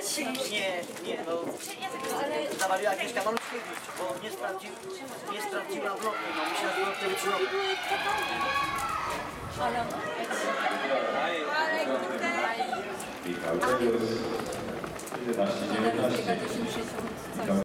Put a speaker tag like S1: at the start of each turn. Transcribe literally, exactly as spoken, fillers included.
S1: Nie, nie, no zawaliła jakieś tam malutkie gości, bo nie sprawdził, nie sprawdziła bloku, no musiała było wtedy przy roku.
S2: Michał Czegórz, jedenaście dziewiętnaście.